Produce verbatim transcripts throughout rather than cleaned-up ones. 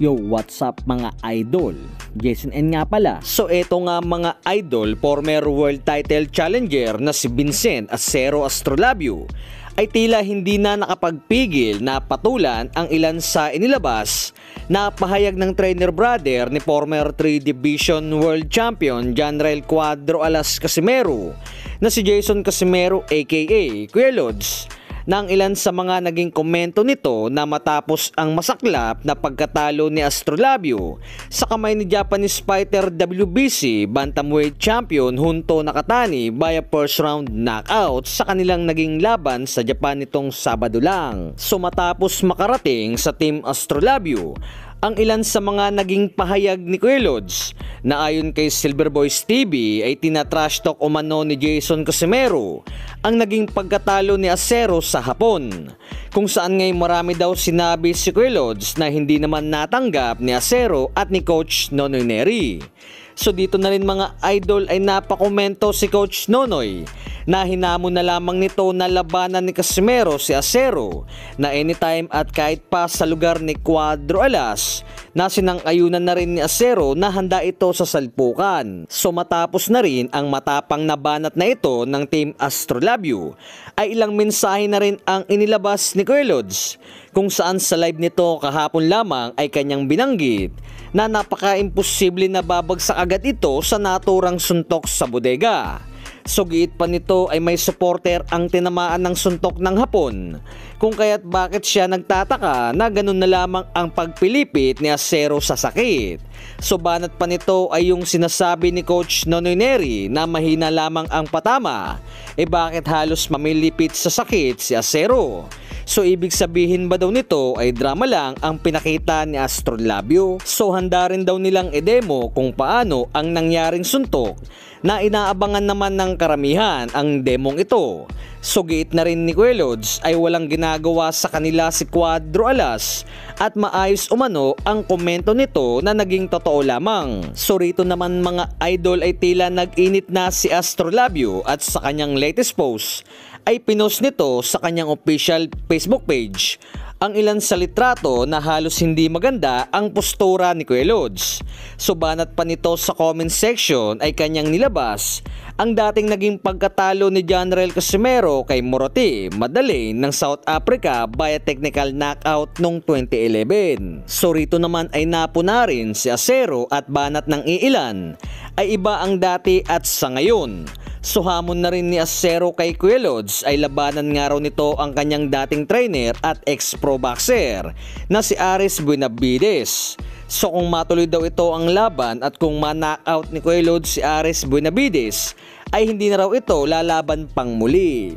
Yo, what's up mga idol? Jason N nga pala. So eto nga mga idol, former world title challenger na si Vincent Acero Astrolabio ay tila hindi na nakapagpigil na patulan ang ilan sa inilabas na pahayag ng trainer brother ni former three division world champion Janrael Cuadro Alas Casimero na si Jason Casimero aka Kuya Lods, na ang ilan sa mga naging komento nito na matapos ang masaklap na pagkatalo ni Astrolabio sa kamay ni Japanese fighter W B C bantamweight champion Junto Nakatani via first round knockout sa kanilang naging laban sa Japan nitong Sabado lang. So matapos makarating sa Team Astrolabio ang ilan sa mga naging pahayag ni Kuya Lods na ayon kay Silver Boys T V ay tinatrash talk umano ni Jason Casimero ang naging pagkatalo ni Acero sa Hapon, kung saan ngay marami daw sinabi si Kuya Lods na hindi naman natanggap ni Acero at ni Coach Nonoy Neri. So dito na rin mga idol ay napakomento si Coach Nonoy na hinamon na lamang nito na labanan ni Casimero si Acero na anytime at kahit pa sa lugar ni Cuadro Alas na sinang-ayunan na rin ni Acero na handa ito sa salpukan. So matapos na rin ang matapang na banat na ito ng Team Astrolabio ay ilang mensahe na rin ang inilabas ni Kuya Lods, kung saan sa live nito kahapon lamang ay kanyang binanggit na napaka-imposible na babagsak agad ito sa naturang suntok sa bodega. So giit pa nito ay may supporter ang tinamaan ng suntok ng Hapon, kung kaya't bakit siya nagtataka na ganun na lamang ang pagpilipit ni Acero sa sakit. So banat pa nito ay yung sinasabi ni Coach Nonoy Neri na mahina lamang ang patama, eh bakit halos mamilipit sa sakit si Acero? So ibig sabihin ba daw nito ay drama lang ang pinakita ni Astrolabio? So handa rin daw nilang i-demo kung paano ang nangyaring suntok na inaabangan naman ng karamihan ang demong ito. So giit na rin ni Kuya Lods ay walang ginagawa sa kanila si Cuadro Alas at maayos umano ang komento nito na naging totoo lamang. So rito naman mga idol ay tila nag-init na si Astrolabio at sa kanyang latest post ay pinost nito sa kanyang official Facebook page ang ilan sa litrato na halos hindi maganda ang postura ni Kuya Lods. So banat pa nito sa comment section ay kanyang nilabas ang dating naging pagkatalo ni Janrael Casimero kay Moroti Madalane ng South Africa via technical knockout noong twenty eleven. So rito naman ay napuna rin si Acero at banat ng iilan ay iba ang dati at sa ngayon. So hamon na rin ni Acero kay Kuya Lods ay labanan nga raw nito ang kanyang dating trainer at ex-pro boxer na si Aris Buenavides. So kung matuloy daw ito ang laban at kung ma-knockout ni Kuya Lods si Aris Buenavides ay hindi na raw ito lalaban pang muli.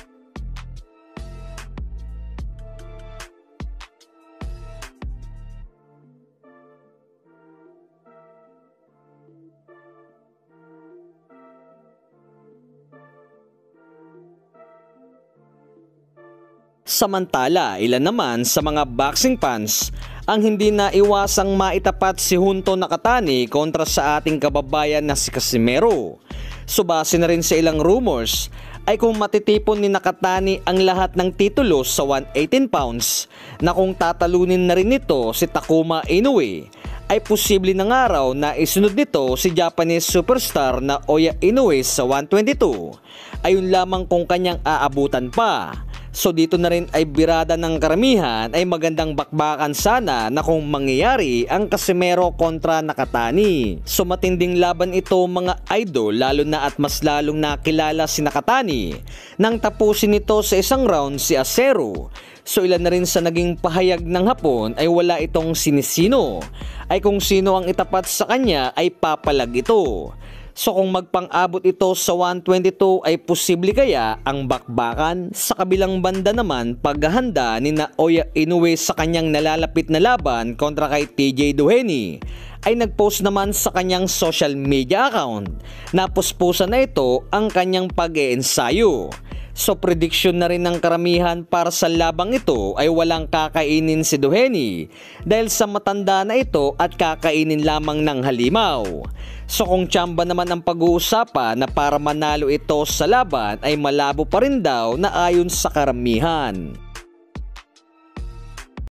Samantala, ilan naman sa mga boxing fans ang hindi na iwasang maitapat si Junto Nakatani kontra sa ating kababayan na si Casimero. So base na rin sa ilang rumors ay kung matitipon ni Nakatani ang lahat ng titulo sa one eighteen pounds na kung tatalunin na rin nito si Takuma Inoue ay posible ng araw na isunod nito si Japanese superstar na Oya Inoue sa one twenty-two. Ayun lamang kung kanyang aabutan pa. So dito na rin ay birada ng karamihan ay magandang bakbakan sana na kung mangyayari ang Casimero kontra Nakatani. So matinding laban ito mga idol, lalo na at mas lalong nakilala si Nakatani nang tapusin nito sa isang round si Acero. So ilan na rin sa naging pahayag ng Hapon ay wala itong sinisino, ay kung sino ang itapat sa kanya ay papalag ito. So kung magpang-abot ito sa one twenty-two ay posible kaya ang bakbakan? Sa kabilang banda naman, paghahanda ni Oya Inoue sa kanyang nalalapit na laban kontra kay T J Duheny ay nagpost naman sa kanyang social media account na puspusan na ito ang kanyang pag-iensayo. So prediction na rin ng karamihan para sa labang ito ay walang kakainin si Duheny dahil sa matanda na ito at kakainin lamang ng halimaw. So kung tsamba naman ang pag-uusapan na para manalo ito sa laban ay malabo pa rin daw na ayon sa karamihan.